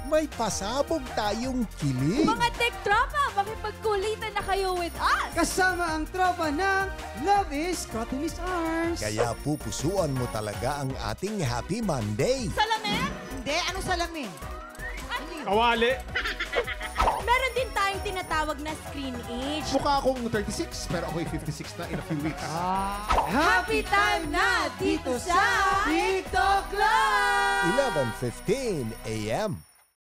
may pasabog tayong kilig. Mga tek-tropa, makipagkulitan na kayo with us! Kasama ang tropa ng Love is Caught in His Arms. Kaya pupusuan mo talaga ang ating Happy Monday. Salamin? Hindi, anong salamin? Kawali. Meron din tayong tinatawag na screen age. Mukha akong 36, pero ako'y 56 na in a few weeks. Happy time na dito sa TikTok Club! 11:15 a.m.